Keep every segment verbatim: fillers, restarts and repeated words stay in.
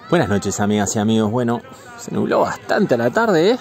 Buenas noches, amigas y amigos. Bueno, se nubló bastante a la tarde, ¿eh?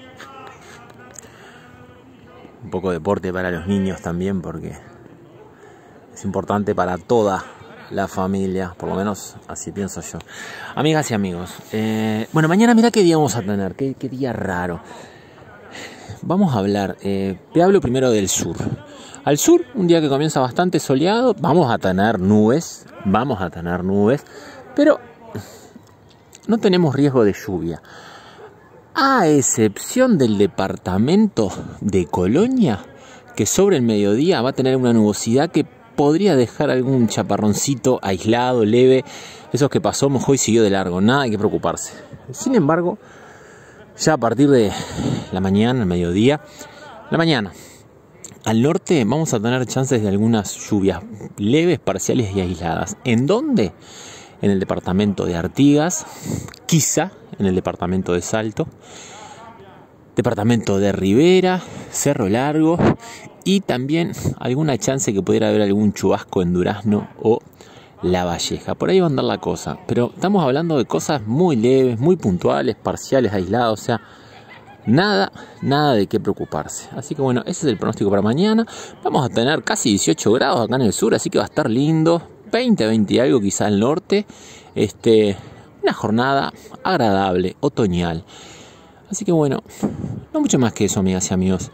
Un poco de deporte para los niños también, porque es importante para toda la familia, por lo menos así pienso yo. Amigas y amigos, eh, bueno, mañana mirá qué día vamos a tener, qué, qué día raro. Vamos a hablar, eh, te hablo primero del sur. Al sur, un día que comienza bastante soleado, vamos a tener nubes, vamos a tener nubes, pero no tenemos riesgo de lluvia. A excepción del departamento de Colonia, que sobre el mediodía va a tener una nubosidad que podría dejar algún chaparroncito aislado, leve. Esos que pasó, mojó y siguió de largo, nada hay que preocuparse. Sin embargo, ya a partir de la mañana, el mediodía, la mañana, al norte vamos a tener chances de algunas lluvias leves, parciales y aisladas. ¿En dónde? En el departamento de Artigas, quizá en el departamento de Salto, departamento de Rivera, Cerro Largo y también alguna chance que pudiera haber algún chubasco en Durazno o La Valleja. Por ahí va a andar la cosa, pero estamos hablando de cosas muy leves, muy puntuales, parciales, aisladas, o sea, nada, nada de qué preocuparse. Así que bueno, ese es el pronóstico para mañana. Vamos a tener casi dieciocho grados acá en el sur, así que va a estar lindo. veinte, veinte y algo quizá al norte. Este, una jornada agradable, otoñal. Así que bueno, no mucho más que eso, amigas y amigos.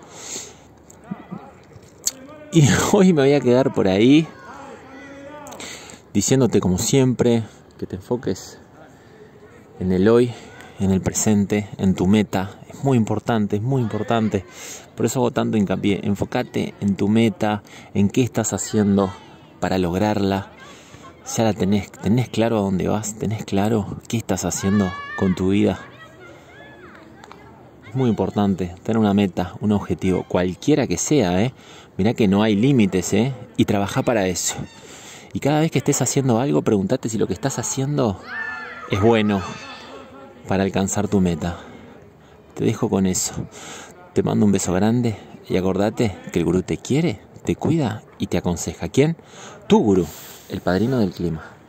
Y hoy me voy a quedar por ahí diciéndote, como siempre, que te enfoques en el hoy, en el presente, en tu meta. Es muy importante, es muy importante. Por eso hago tanto hincapié. Enfócate en tu meta, en qué estás haciendo para lograrla. Ya la tenés, tenés claro a dónde vas, tenés claro qué estás haciendo con tu vida. Es muy importante tener una meta, un objetivo, cualquiera que sea, ¿eh? Mirá que no hay límites, ¿eh? Y trabajá para eso. Y cada vez que estés haciendo algo, pregúntate si lo que estás haciendo es bueno para alcanzar tu meta. Te dejo con eso. Te mando un beso grande y acordate que el gurú te quiere, te cuida y te aconseja. ¿Quién? Tu gurú, el padrino del clima.